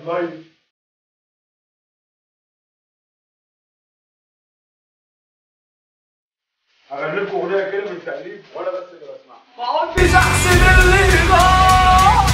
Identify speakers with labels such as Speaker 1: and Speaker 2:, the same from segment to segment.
Speaker 1: لايف. اغني لكم اغنيه كده من التأليف وانا بس اللي بسمعها. ما قلتش احسن اللي ضاع.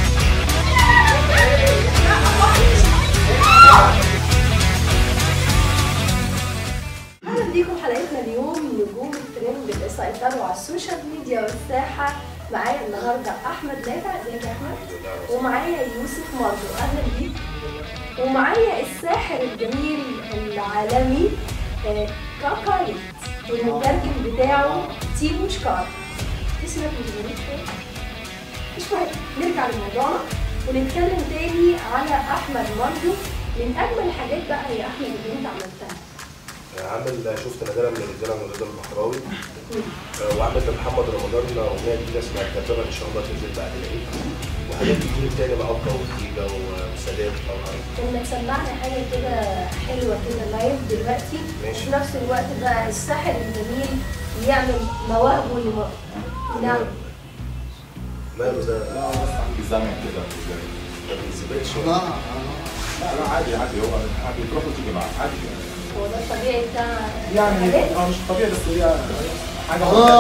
Speaker 2: اهلا بيكم حلقتنا اليوم نجوم الترند اللي سيطروا على السوشيال ميديا والساحه. معايا النهارده احمد نافع، ازيك يا احمد؟ ومعايا يوسف مرضو، اهلا بيك. ومعايا الساحر الجميل العالمي كاكاليت، والمترجم بتاعه تيمو شكار. اسمك مش غريب؟ مش مهم، نرجع لموضوعنا ونتكلم تاني على احمد مرضو. من اجمل الحاجات بقى يا احمد اللي انت عملتها،
Speaker 3: عامل شفت نادرة من الرجاله من رضا البحراوي، وعامل لمحمد رمضان اغنيه جديده اسمها الكدابه ان شاء الله تنزل بعد العيد، وحاجات كتير تاني مع اوكا وتيجا وسادات طبعا.
Speaker 2: لما تسمعنا حاجه كده حلوه كده لايف دلوقتي، وفي نفس الوقت بقى الساحر الجميل يعمل مواهبه نعم.
Speaker 3: ماله ده؟
Speaker 4: لا بس عندي زمن كده
Speaker 3: ما بيسيبكش.
Speaker 4: لا عادي هو عادي تروح وتيجي معاه عادي
Speaker 2: هو ده الطبيعي بتاع
Speaker 4: يعني مش طبيعي بس هي حاجه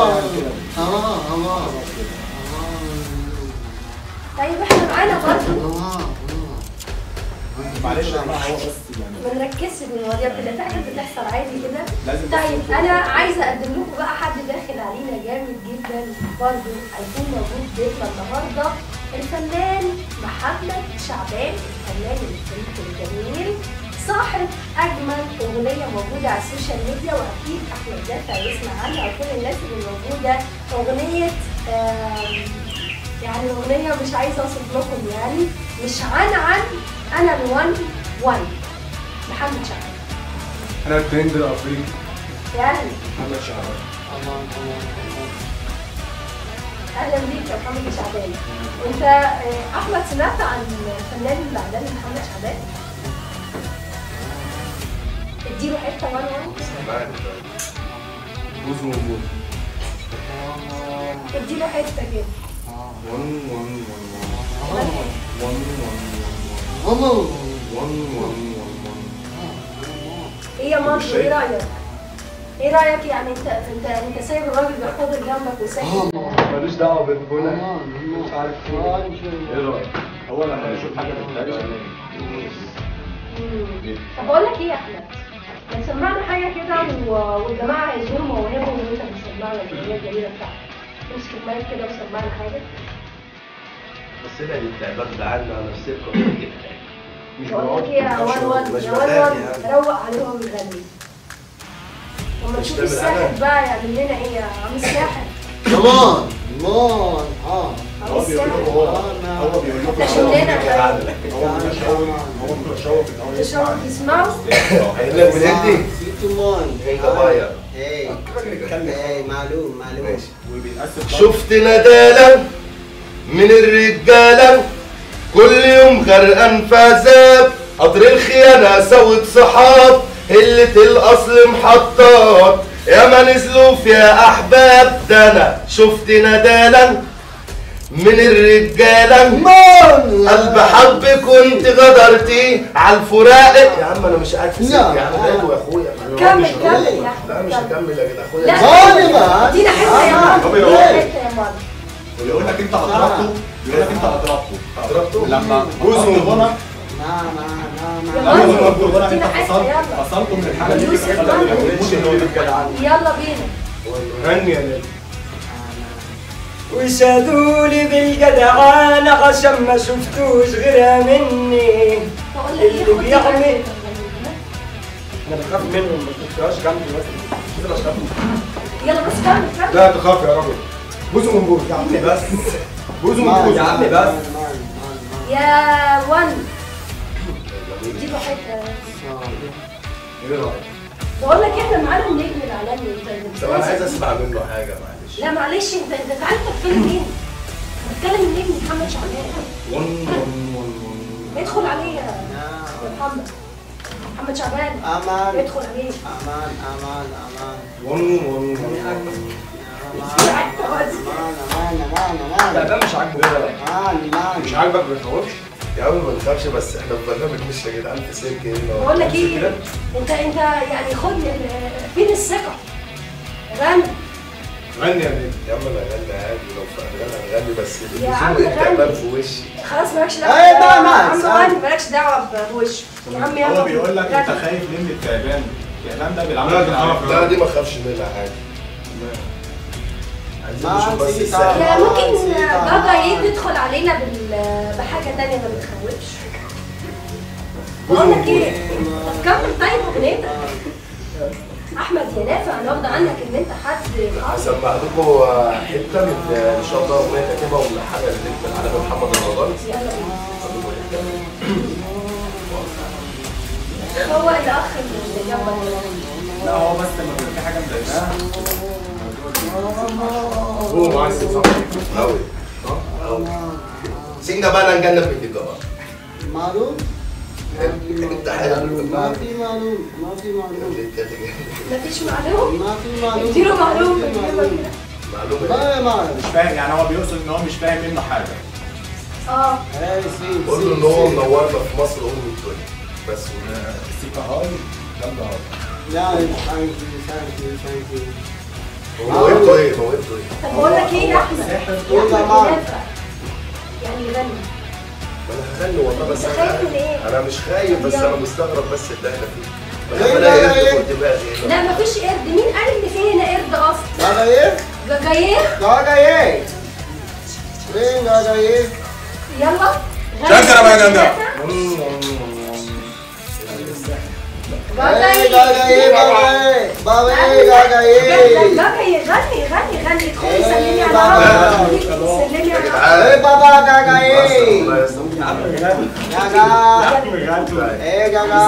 Speaker 2: طيب احنا معانا برضه
Speaker 4: معلش يا جماعه هو بس يعني
Speaker 2: ما نركزش في المواضيع كده، في حاجات بتحصل عادي كده. طيب انا عايزه اقدم لكم بقى حد داخل علينا جامد جدا برضه هيكون موجود بيتنا النهارده، الفنان محمد شعبان، الفنان الفريق الجميل، صاحب اجمل اغنيه موجوده على السوشيال ميديا، واكيد احمد نافع يسمع عنها وكل الناس اللي موجوده. اغنيه يعني اغنيه مش عايزه اوصف لكم، يعني مش عن انا الوان محمد شعبان.
Speaker 1: انا الترند الافريقي
Speaker 2: يعني
Speaker 1: محمد شعبان.
Speaker 2: اهلا بيك يا محمد شعبان. انت احمد سمعت عن الفنان العالمي محمد شعبان؟ اديله حته وان
Speaker 1: بوز وبوز.
Speaker 2: اديله حته كده. ايه يا مصر، ايه رايك؟ ايه رايك يعني انت سايب الراجل بيحتضر جنبك وساكت؟
Speaker 1: ماليش دعوه بالغنى، مش عارف ايه رايك؟
Speaker 4: هو لما يشوف حاجه بتتعمل
Speaker 2: طب بقول لك ايه يا احمد، ما تسمعنا حاجه كده والجماعه هيزوروا مواهبهم وانت بتسمعنا الاغنيه الجميله بتاعتك. امسك المايك كده وسمعنا حاجه.
Speaker 3: بس هنا دي بتعبان بعنا على السيركل
Speaker 1: مش
Speaker 2: بقول لك ايه يا وان روق عليهم ويغني. لما تشوف الساحر بقى يعمل لنا ايه يا عم الساحر؟
Speaker 4: كمان
Speaker 3: هو بيقول لكم
Speaker 4: هو متشوق
Speaker 2: تشوق يسمعوا؟
Speaker 3: هيقول لك بنهدي هيدا باير.
Speaker 5: معلوم
Speaker 3: شفت ندالة من الرجالة كل يوم غرقان في عذاب، قطر الخيانة سوت صحاب، قلة الأصل محطات يا ما نزلوا فيها أحباب. ده أنا شفت ندالة من الرجالة قلب حب كنت غدرتي على الفراق. يا عم أنا مش قاعد في سكة يا عم، ده يا أخويا.
Speaker 2: كمل يا احمد.
Speaker 3: لا مش هكمل يا جدع أخويا.
Speaker 2: لا ادينا حته يا ماما، ادينا حته يا ماما.
Speaker 4: ويقول لك انت اضربته لما
Speaker 1: بوز وبوز.
Speaker 2: ادينا حته يلا.
Speaker 4: فصلته من الحاله دي.
Speaker 2: يلا بينا.
Speaker 1: غني يا نجم.
Speaker 6: وشادولي بالجدعانة عشان ما شفتوش غيرها مني.
Speaker 2: بقول لك ايه،
Speaker 6: اللي بيعمل
Speaker 1: انا بخاف منهم، ما تخافش جنبي بس.
Speaker 2: يلا بس كمل.
Speaker 1: لا تخاف يا راجل. بوز وبوز يا عم بس. بوز وبوز
Speaker 6: يا عم بس.
Speaker 2: يا وان اديله حته.
Speaker 1: ايه رايك؟
Speaker 2: بقول لك احنا معانا النجم العالمي.
Speaker 3: طب أنا عايز أسمع منه حاجة معلش.
Speaker 2: لا معلش، انت عارف تتكلم مين؟ بتكلم النجم محمد شعبان. ادخل عليه يا محمد شعبان.
Speaker 5: امان
Speaker 2: ادخل عليه.
Speaker 5: امان
Speaker 6: تعبان مش عاجبه كده.
Speaker 1: مش عاجبك ما تخوفش.
Speaker 3: يا عم ما نخافش، بس احنا في برنامج مش يا جدعان في سيرك هنا.
Speaker 2: بقول لك ايه، انت يعني خد فين الثقه؟ غني
Speaker 3: غني يا بنت. يا عم انا اغني عادي، لو في اغاني هغني، بس
Speaker 2: يا عم
Speaker 3: اللزوم انت
Speaker 2: غني.
Speaker 3: في وشي.
Speaker 2: خلاص مالكش دعوه.
Speaker 6: ايه بقى
Speaker 2: يا
Speaker 6: ناس؟
Speaker 2: عم غني، مالكش دعوه بوشه يا عم. يلا
Speaker 4: هو بيقول لك انت
Speaker 2: غني.
Speaker 4: خايف مني التعبان. التعبان ده بيلعب
Speaker 3: لا
Speaker 4: لك
Speaker 3: دي
Speaker 4: على
Speaker 3: لا دي ما اخافش منها عادي. عايزين نشوف بس الساحل.
Speaker 2: يا ممكن بابا ايه تدخل علينا بحاجه تانية ما بتخوفش. بقول لك ايه، طب كمل طيب اغنيتك. احمد يا نافع، انا واخده عنك ان انت حد خاص.
Speaker 3: هسمع لكم حته من ان شاء الله اغنيه كاتبها وملحنها للنجم العالمي محمد رمضان.
Speaker 2: يلا بينا. هو الاخ اللي جنبك.
Speaker 4: لا هو بس لما بيبقى في حاجه مضايقاه
Speaker 3: هو معسل صح؟ قوي قوي. سيجنا بقى نجنب من كده بقى.
Speaker 6: معلوم؟
Speaker 3: انت حلو.
Speaker 6: ما في معلوم، ما في معلوم.
Speaker 2: مفيش معلوم؟
Speaker 6: ما في معلوم.
Speaker 2: اديله معلوم.
Speaker 3: معلومه
Speaker 6: ما معلوم.
Speaker 4: مش فاهم، يعني هو بيقصد ان هو مش فاهم منه حاجه.
Speaker 2: اه
Speaker 6: ايه سي
Speaker 3: قول له ان هو منورنا في مصر الدنيا بس.
Speaker 4: السيكا هاي جامده هاي.
Speaker 6: لا ثانك يو ثانك يو ثانك يو.
Speaker 3: موهبته ايه؟ موهبته ايه؟
Speaker 2: طب بقول لك ايه يا احمد؟ يا احمد ينفع يعني غني.
Speaker 3: ما انا هغني والله، بس
Speaker 2: انت خايف من ايه؟
Speaker 3: انا مش خايف، بس انا مستغرب بس اللي احنا فيه.
Speaker 6: ايه
Speaker 3: بحب الاقي
Speaker 6: ده؟
Speaker 3: قرد فوق دماغي هنا.
Speaker 2: لا مفيش قرد. مين قال ان في هنا قرد اصلا؟
Speaker 6: جاجا ايه؟
Speaker 2: جاجايين.
Speaker 6: جاجا ايه؟ فين جاجا ايه؟
Speaker 2: يلا
Speaker 3: شكرا بقى يا جدع.
Speaker 6: ايه جاجا ايه بابا ايه؟ بابا ايه جاجا ايه؟
Speaker 2: جاجايين. غني ادخلي سلمي على
Speaker 6: بابا.
Speaker 2: ربك. سلمي على ربك.
Speaker 6: ايه بابا جاجا ايه؟
Speaker 3: الله يسلمك.
Speaker 6: جاجا ايه جاجا؟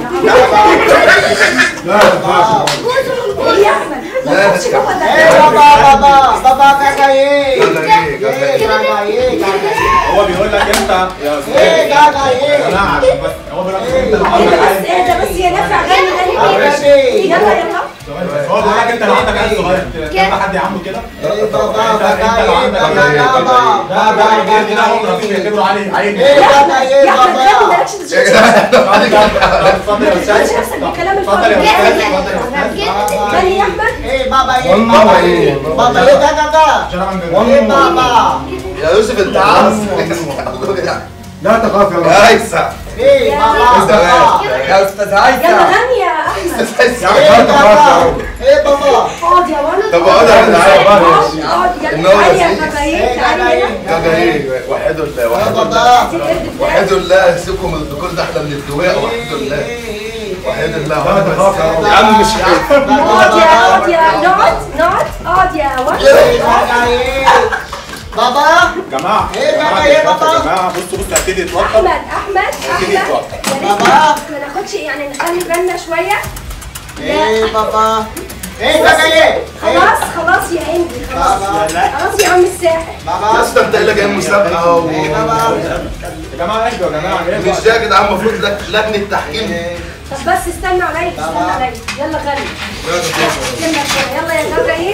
Speaker 2: ايه يا احمد؟ ما تخافش جوه ده.
Speaker 6: ايه بابا بابا جاجا ايه؟
Speaker 3: جاجا ايه؟
Speaker 6: ايه جاجا ايه؟ جاجا
Speaker 4: هو بيقول لك انت يا استاذ
Speaker 6: ايه جاجا ايه؟
Speaker 4: يا جماعه بس هو بيقول لك انت اللي
Speaker 2: ايه
Speaker 4: عندك
Speaker 2: ده بس؟
Speaker 4: عيل.
Speaker 2: ايه ده بس يا نافع؟ غني
Speaker 6: غني.
Speaker 2: يلا
Speaker 4: هو بيقول لك انت اللي عندك عيل صغير. كده حد يعمله كده؟
Speaker 6: ايه بابا
Speaker 4: انت اللي عندك
Speaker 6: جاجا
Speaker 4: عيل.
Speaker 6: ايه؟
Speaker 4: ده الجيل ده هم رافضين يعتبروا عليه عيل.
Speaker 6: ايه جاجا ايه
Speaker 2: يا احمد غني،
Speaker 6: بابا؟
Speaker 2: مالكش
Speaker 3: يا جدع
Speaker 4: اتفضل يا استاذ.
Speaker 2: مش نفسك بالكلام
Speaker 4: اتفضل يا
Speaker 2: الفاضي.
Speaker 4: استاذ. اتفضل يا استاذ.
Speaker 2: غني يا احمد.
Speaker 6: ايه بابا ايه؟
Speaker 3: بابا ايه؟
Speaker 6: بابا ايه جاجا؟
Speaker 4: شرفا
Speaker 6: ايه
Speaker 4: جدا.
Speaker 6: بابا؟
Speaker 3: يا يوسف انت عاص.
Speaker 4: لا تخاف يا
Speaker 3: يا هيثم.
Speaker 6: ايه بابا؟
Speaker 3: يا استاذ
Speaker 2: يلا
Speaker 3: هيثم.
Speaker 2: غني يا احمد.
Speaker 6: ايه بابا؟ ايه بابا؟
Speaker 2: اقعد يا ولد.
Speaker 3: طب اقعد يا جدعان.
Speaker 2: اقعد يلا.
Speaker 3: إن هو
Speaker 2: تعالي يا
Speaker 3: لذيذ.
Speaker 2: جبايين، تعالي هنا.
Speaker 3: جاجا ايه؟ وحدوا الله
Speaker 6: ايه
Speaker 3: وحدوا الله.
Speaker 6: بابا؟
Speaker 2: دي القرد بتاعي.
Speaker 3: وحدوا الله. سيبكم من الدخول ده، احنا من الدواء. وحدوا الله. وحدوا الله.
Speaker 4: لا تخاف
Speaker 3: يا عم مش خايف.
Speaker 2: اقعد يا نقعد اقعد يا ولد.
Speaker 6: ايه جاجا ايه؟ بابا؟
Speaker 4: جماعه
Speaker 6: ايه
Speaker 4: جماعة،
Speaker 6: بابا ايه بابا؟
Speaker 4: يا جماعه بصوا هبتدي اتوتر.
Speaker 2: احمد يا ريت
Speaker 6: بابا.
Speaker 2: ما ناخدش يعني نخلي بالنا شويه.
Speaker 6: ايه بابا؟ ايه جاجا ايه؟
Speaker 2: خلاص يا هندي خلاص.
Speaker 6: بابا.
Speaker 2: خلاص يا عم الساحر.
Speaker 3: يا
Speaker 6: بابا.
Speaker 3: اسطى انت اللي جاي مسابقه
Speaker 6: ايه بابا؟
Speaker 4: يا جماعه اهدوا يا جماعه اهدوا.
Speaker 3: مش ده يا جدعان، المفروض لجنه تحكيم.
Speaker 2: طب بس استنى عليا يلا غني. يلا يا جبايين.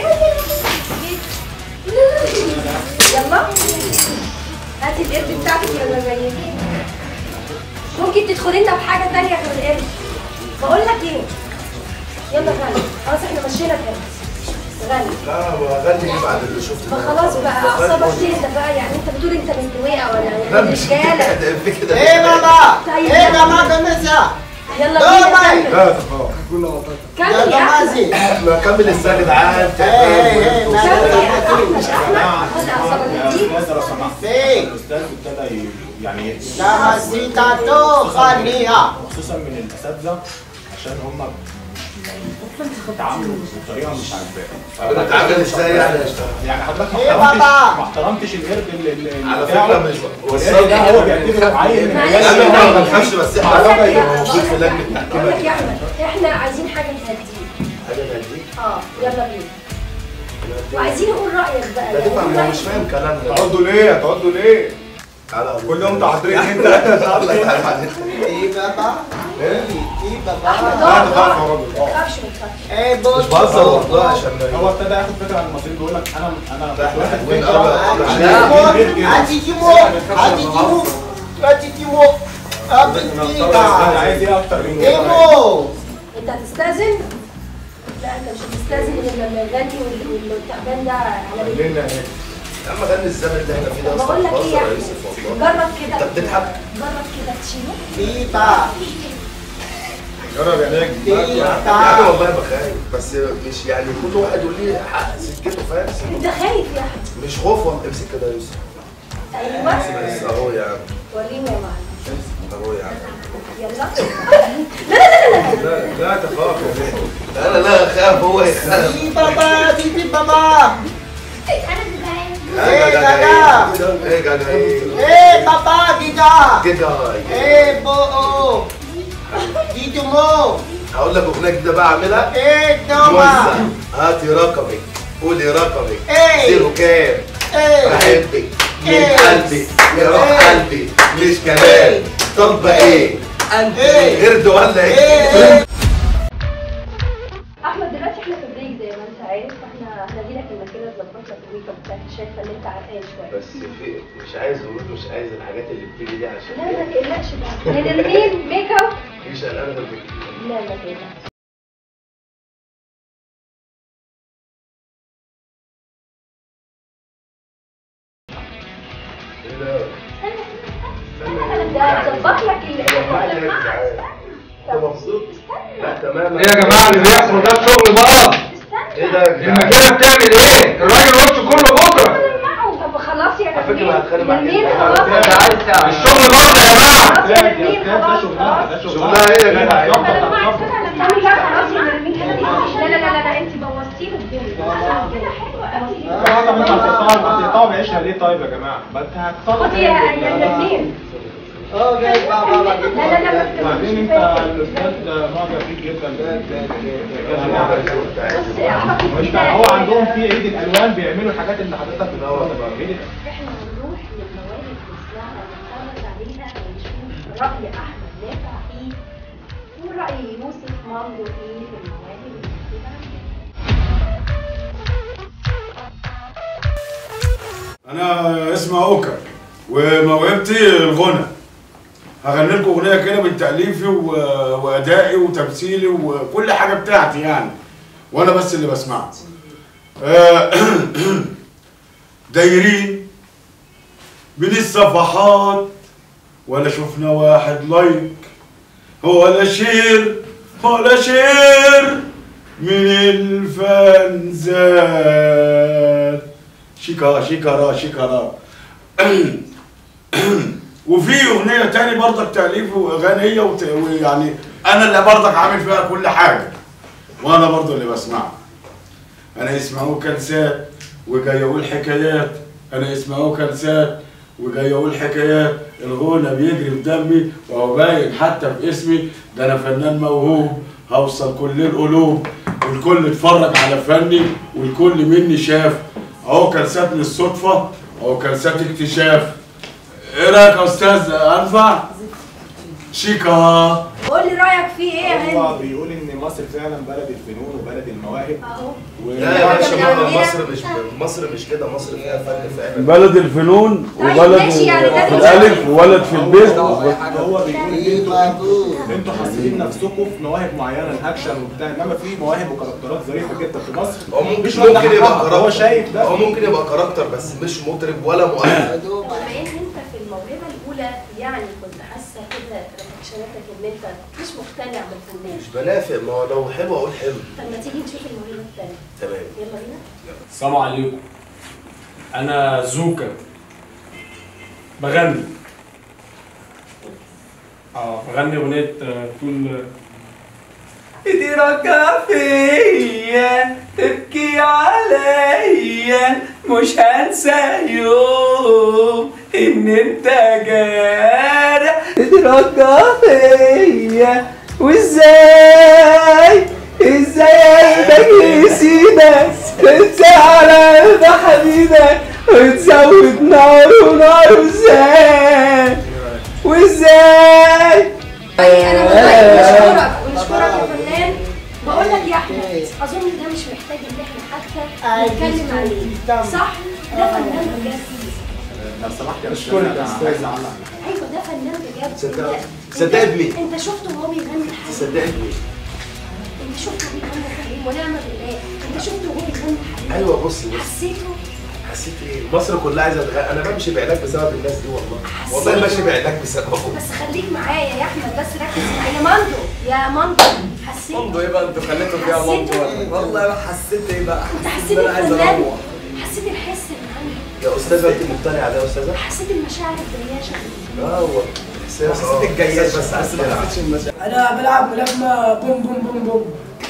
Speaker 2: يلا هاتي القرد بتاعتك يا جبايين. ممكن تدخلي لنا بحاجه تانية غير القرد. بقول لك ايه، يلا غني. خلاص احنا مشينا القرد. غني.
Speaker 3: لا بغني ايه بعد اللي شفته ده؟
Speaker 2: فخلاص بقى اعصابك تهدى بقى. يعني انت بتقول انت من الدويقه ولا
Speaker 3: لا
Speaker 2: يعني
Speaker 3: مش
Speaker 2: رجاله؟
Speaker 3: كده في كده.
Speaker 6: ايه بابا؟
Speaker 2: طيب
Speaker 6: ايه
Speaker 2: يلا.
Speaker 6: جماعة كنسة؟
Speaker 2: يلا
Speaker 6: لا
Speaker 2: بينا
Speaker 6: باي.
Speaker 2: كمل.
Speaker 4: لا تخاف.
Speaker 2: كمل
Speaker 6: يا
Speaker 2: يا احمد.
Speaker 6: جمازي.
Speaker 3: ما كمل السنه يا جدعان.
Speaker 6: ايه ايه
Speaker 2: كمل يا
Speaker 6: ايه
Speaker 2: احمد. خد اعصابك
Speaker 4: يا
Speaker 2: دي.
Speaker 4: استاذ لو سمحت.
Speaker 6: ايه؟
Speaker 4: الاستاذ ابتدى يعني
Speaker 6: Namastita to خليها.
Speaker 4: خصوصا من الاساتذه عشان هم تعاملوا بطريقه مش عاجباك.
Speaker 3: بتتعامل ازاي يعني؟
Speaker 4: يعني حضرتك
Speaker 6: إيه
Speaker 4: ما
Speaker 6: بابا؟
Speaker 4: احترمتش القرد اللي
Speaker 3: على
Speaker 4: بتاعه.
Speaker 3: فكره مش
Speaker 4: والقرد ده هو بيعتبره عيل من
Speaker 2: معلش.
Speaker 4: عيال
Speaker 3: انا ما
Speaker 2: بقول
Speaker 3: بخافش، بس
Speaker 2: لك
Speaker 3: احنا
Speaker 2: يا-
Speaker 3: موجود في لجنه
Speaker 2: بقول لك
Speaker 3: تحكيم.
Speaker 2: يا احمد احنا عايزين حاجه تهديك.
Speaker 3: حاجه غريبه.
Speaker 2: يلا بينا. وعايزين نقول رايك بقى.
Speaker 3: ده
Speaker 2: يعني
Speaker 3: تفهم
Speaker 2: قول
Speaker 3: هو
Speaker 2: رأيك.
Speaker 3: مش فاهم كلامنا.
Speaker 4: هتقعدوا ليه؟ هتقعدوا ليه؟
Speaker 3: تعالى
Speaker 4: كل يوم تحضيرين انت.
Speaker 3: الله يتعب عليك.
Speaker 6: ايه بابا؟ ايه بابا؟
Speaker 2: احمد
Speaker 4: لا
Speaker 2: اقعد
Speaker 4: تخاف يا
Speaker 2: اقعد.
Speaker 4: راجل.
Speaker 2: ما تخافش ما تخافش.
Speaker 6: ايه بوش؟
Speaker 3: مش بهزر والله، عشان
Speaker 4: هو ابتدى ياخد فكره عن المصريين بيقول لك انا
Speaker 3: ده احنا
Speaker 4: واخد
Speaker 3: حلوين
Speaker 4: فكره
Speaker 3: قوي.
Speaker 4: عن الغير كده.
Speaker 6: هاتي جيبو. ابتسمو ابتسميكا.
Speaker 4: عايز ايه اكتر من كده؟
Speaker 6: ايمو.
Speaker 2: انت هتستأذن؟ لا انت مش هتستأذن الا لما يغني والتعبان ده على بالي.
Speaker 3: يا عم غني الزمن اللي احنا فيه ده اصلا.
Speaker 2: بقول لك ايه يا
Speaker 3: يا
Speaker 2: احمد؟
Speaker 3: يوسف والله.
Speaker 2: جرب كده.
Speaker 3: انت بتضحك؟
Speaker 2: جرب كده تشيله.
Speaker 6: بيبا.
Speaker 4: جرب يا نجم.
Speaker 3: يا عم والله بخاف بس مش يعني كل واحد يقول لي حق سكته فاهم.
Speaker 2: انت خايف يا احمد.
Speaker 3: مش خوف والله. امسك كده يا يوسف.
Speaker 2: ايوه.
Speaker 3: بس اهو يا عم.
Speaker 2: وريني يا معلم.
Speaker 3: اهو يا عم.
Speaker 2: يلا.
Speaker 4: لا تخاف يا نجم.
Speaker 3: لا اخاف هو يخاف.
Speaker 6: بيبا بابا بيبا بابا.
Speaker 3: ايه جاجا ايه جاجا
Speaker 6: ايه بابا جيجا.
Speaker 3: كده
Speaker 6: ايه بو. جيجمو.
Speaker 3: هقول لك اغنيه جديده بقى اعملها.
Speaker 6: ايه
Speaker 3: موزع.
Speaker 6: دوما.
Speaker 3: هاتي رقمك قولي رقمك.
Speaker 6: ايه.
Speaker 3: زيرو كام.
Speaker 6: ايه.
Speaker 3: بحبك من
Speaker 6: إيه.
Speaker 3: قلبي يا روح
Speaker 6: إيه.
Speaker 3: قلبي مش كلام. طب ايه
Speaker 6: ايه.
Speaker 3: قرد ولا ايه؟
Speaker 6: ايه.
Speaker 2: احمد دلوقتي احنا في بريك زي ما انت عارف، فاحنا هنجيلك المكان نظبط لك الميك اب بتاعك، شايفه ان انت عرقان شويه.
Speaker 3: بس في مش عايز اقول مش عايز الحاجات اللي بتيجي دي عشان
Speaker 2: لا ما تقلقش بقى من المين ميك اب.
Speaker 3: مش قلقان غير بك.
Speaker 2: لا ما تقلقش.
Speaker 3: ايه ده؟
Speaker 2: ده هظبط لك
Speaker 3: انت مبسوط؟ لا تمام.
Speaker 5: ايه يا جماعه اللي بيحصل ده الشغل بقى؟
Speaker 3: ايه ده يا جدعان؟
Speaker 5: المكنه بتعمل ايه؟ الراجل وشه كله بكره.
Speaker 2: طب خلاص يا
Speaker 3: على فكره هتخانق معاك.
Speaker 2: نرمين خلاص.
Speaker 5: الشغل بره يا جماعه.
Speaker 2: خلاص يا نرمين خلاص خلاص.
Speaker 3: شغلها ايه يا جدعان؟
Speaker 2: لا خلاص يا نرمين لا لا لا لا انت بوظتي له الدنيا. كده حلوه
Speaker 4: طب انت هتقطعوا بعيشها ليه طيب يا جماعه؟ ما انت هتقطعوا.
Speaker 2: خدي يا نرمين.
Speaker 6: اه جاي بابا.
Speaker 2: لا لا لا
Speaker 4: بعدين انت الاستاذ معجب فيك جدا.
Speaker 2: بص اعرفي
Speaker 4: مش هو عندهم في عيد الالوان بيعملوا الحاجات اللي حضرتك بتقولها بقى.
Speaker 2: احنا هنروح للمواهب الإسلامية نتفرج عليها ونشوف رأي أحمد نافع إيه ورأي يوسف ماندو إيه في المواهب
Speaker 1: انا اسمي اوكر وموهبتي الغنى. هغني لكم اغنيه كده من تاليفي وادائي وتمثيلي وكل حاجه بتاعتي يعني، وانا بس اللي بسمعها. دايرين من الصفحات ولا شفنا واحد لايك ولا شير ولا شير من الفانزات. شكرا وفي اغنيه تاني برضك تاليف واغانيه ويعني انا اللي برضك عامل فيها كل حاجه وانا برضه اللي بسمعها. انا اسمه كنسات وجاي اقول حكايات. انا اسمه كنسات وجاي اقول حكايات. الغنى بيجري في دمي وهو باين حتى باسمي. ده انا فنان موهوب هوصل كل القلوب والكل اتفرج على فني والكل مني شاف. اهو كنسات من الصدفه اهو كنسات اكتشاف. ايه رايك يا استاذ انفع؟ شيكا.
Speaker 2: قول لي رأيك فيه إيه يا هند؟
Speaker 4: هو بيقول ان مصر فعلا بلد الفنون وبلد المواهب.
Speaker 2: أهو
Speaker 3: لا يا باشا مصر مش كده. مصر فيها فن فعلا.
Speaker 1: بلد الفنون وبلد
Speaker 2: ماشي يعني ده
Speaker 1: في الالف وولد في البيت.
Speaker 4: هو بيقول ان انتوا حاسين نفسكم في مواهب معينه الاكشن وبتاع، انما في مواهب وكاركترات ظريفه جدا في مصر.
Speaker 3: هو ممكن يبقى كاركتر.
Speaker 4: هو شايف ده.
Speaker 3: هو ممكن يبقى كاركتر بس مش مطرب ولا مؤلف.
Speaker 2: بما إن أنت في الموهبة الأولى يعني كنت حاسة كده رياكشناتك إن أنت مش مقتنع بالفنان.
Speaker 3: مش بنافق. ما هو لو حلو اقول حلو.
Speaker 2: طب ما تيجي نشوف الموهبة التانية.
Speaker 3: تمام
Speaker 2: يلا بينا.
Speaker 7: السلام عليكم. أنا زوكا بغني. بغني أغنية تقول إيدي رجع فيا تبكي عليا مش هنسى يوم إن أنت جارح. إيدي رجع فيا وإزاي قلبك يسيبك تنسى على قلب حبيبك وتزود نار ازاي وازاي.
Speaker 2: انا بشكرك ونشكرك يا فنان. بقول لك يا احمد اظن ده مش محتاج ان احنا حتى نتكلم عليه صح؟ ده فنان بجد.
Speaker 4: لو سمحت يا
Speaker 6: أشكرك يا
Speaker 4: أنا
Speaker 6: أستاذ.
Speaker 4: عايز أعلق على حاجة.
Speaker 2: ايوه ده فنان بجد.
Speaker 3: صدقت مين؟
Speaker 2: انت شفته وهو بيغني حبيبي.
Speaker 3: صدقت مين؟
Speaker 2: انت شفته وهو بيغني حبيبي ونعم بالله. انت شفته وهو بيغني حبيبي.
Speaker 3: ايوه بصي
Speaker 2: حسيته.
Speaker 3: حسيت ايه؟ مصر كلها عايزه تغني، انا بمشي بعلاج بسبب الناس دي والله. والله ماشي بعلاج بسببهم.
Speaker 2: بس خليك معايا يا احمد، بس ركز معايا. يا مندو يا مندو حسيته.
Speaker 8: مندو ايه بقى؟ انتوا خليتوا فيها مندو والله ما حسيت ايه بقى؟
Speaker 2: انت
Speaker 8: حسيت
Speaker 2: حسيت
Speaker 8: ان انا عايز
Speaker 2: الفنان،
Speaker 8: اروح.
Speaker 2: حسيت الحس اللي عندي،
Speaker 3: يا استاذه انت مقتنعه ده يا استاذه؟
Speaker 2: حسيت المشاعر الجياشة.
Speaker 3: هو احساس
Speaker 8: حسيت الجياش
Speaker 3: بس
Speaker 8: بس ما حسيتش المشاعر.
Speaker 6: انا بلعب ملاكمه بوم بوم بوم بوم.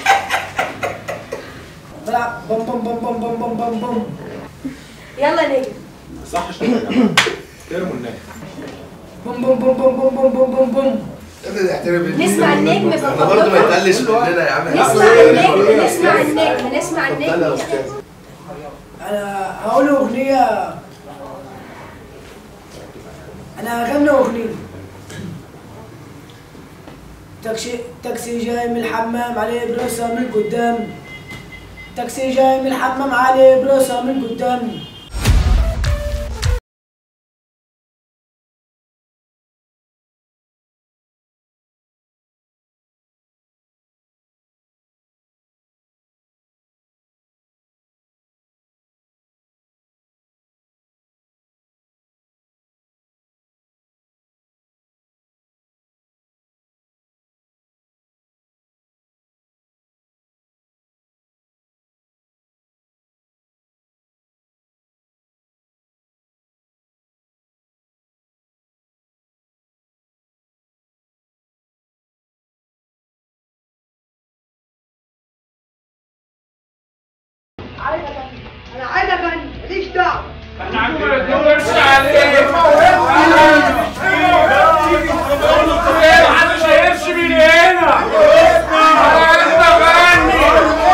Speaker 6: بلعب بوم بوم بوم بوم بوم بوم بوم بوم.
Speaker 2: يلا نجم.
Speaker 4: صح يا جماعة. ارموا النجم.
Speaker 6: بوم بوم بوم بوم بوم بوم بوم بوم بوم.
Speaker 2: نسمع النجم
Speaker 3: احنا برضه ما يتقلش مننا يا عم.
Speaker 2: نسمع النجم نسمع النجم نسمع
Speaker 3: اتفضل يا
Speaker 2: النجم.
Speaker 3: استاذ.
Speaker 6: انا هقول اغنيه، انا هغني اغنيه. تاكسي جاي من الحمام عليه بروسه من قدام. تاكسي جاي من الحمام عليه بروسه من قدام.
Speaker 9: انا عايز اغني ماليش دعوه.
Speaker 7: احنا عندنا ما ندورش عليه. محدش هيمشي من هنا. عايز اغني.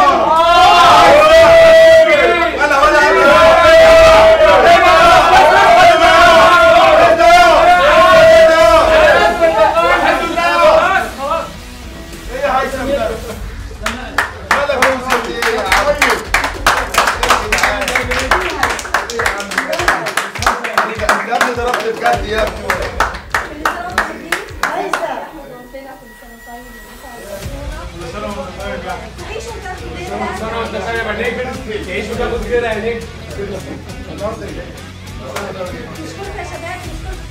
Speaker 3: بجد يا ابني.
Speaker 7: وانت طيب يا نجم، تعيش وتاخد غيرها يا نجم.
Speaker 2: نشكرك يا شباب، نشكرك.